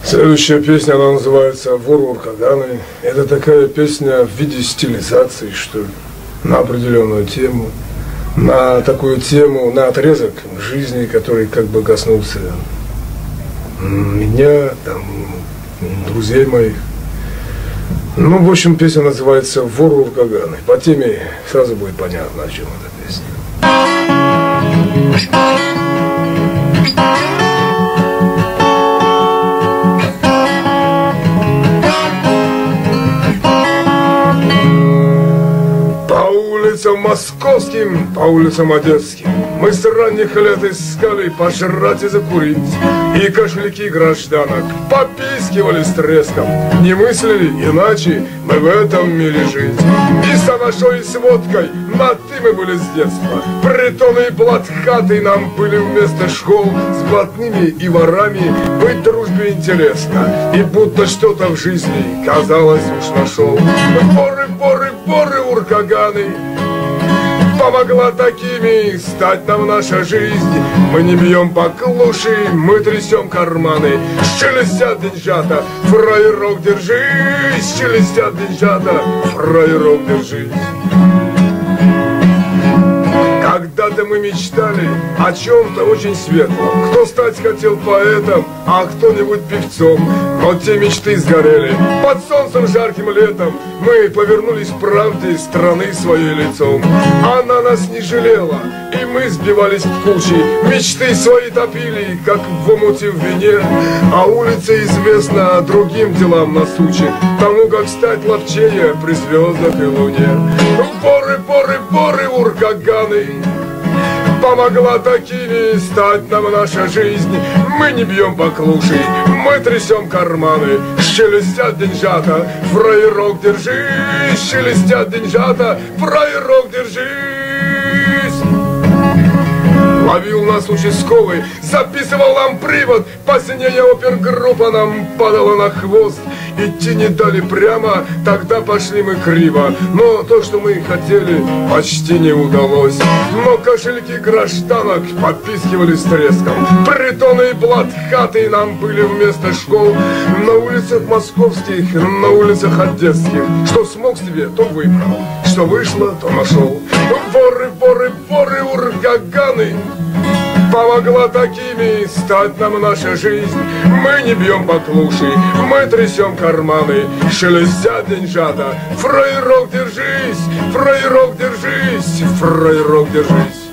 Следующая песня, она называется «Вор Уркаганы». Это такая песня в виде стилизации, что ли, на определенную тему, на такую тему, на отрезок жизни, который как бы коснулся меня, там, друзей моих. Ну, в общем, песня называется «Вор Уркаганы». По теме сразу будет понятно, о чем эта песня. По улицам московским, по улицам одесским мы с ранних лет искали пожрать и закурить, и кошельки гражданок попискивали с треском. Не мыслили иначе мы в этом мире жить. И с анашой, и с водкой на «ты» мы были с детства. Притоны и блатхаты нам были вместо школ. С блатными и ворами быть дружбе интересно, и будто что-то в жизни, казалось, уж нашел. Воры, воры, воры, уркаганы, помогла такими стать нам наша жизнь. Мы не бьем баклуши, мы трясем карманы. Шелестят деньжата, фраерок, держись. Шелестят деньжата, фраерок, держись. Когда-то мы мечтали о чем-то очень светлом. Кто стать хотел поэтом, а кто-нибудь певцом. Но те мечты сгорели под солнцем жарким летом. Мы повернулись к правде страны своей лицом. Она нас не жалела, и мы сбивались в кучи. Мечты свои топили, как в омуте в вине. А улица известна другим делам нас учит, тому, как стать ловчее при звездах и луне. Воры, воры, воры, уркаганы, помогла такими стать нам наша жизнь. Мы не бьем баклуши, мы трясем карманы. Шелестят деньжата, фраерок, держись. Шелестят деньжата, фраерок, держись. Ловил нас участковый, записывал нам привод. Посинее опергруппа нам падала на хвост. Идти не дали прямо, тогда пошли мы криво. Но то, что мы хотели, почти не удалось. Но кошельки гражданок попискивали с треском. Притоны и блатхаты нам были вместо школ. На улицах московских, на улицах одесских. Что смог себе, то выбрал, что вышло, то нашел. Воры, воры, воры, уркаганы, помогла такими стать нам наша жизнь. Мы не бьем баклуши, мы трясем карманы. Шелестят деньжата, фраерок, держись. Фраерок, держись. Фраерок, держись.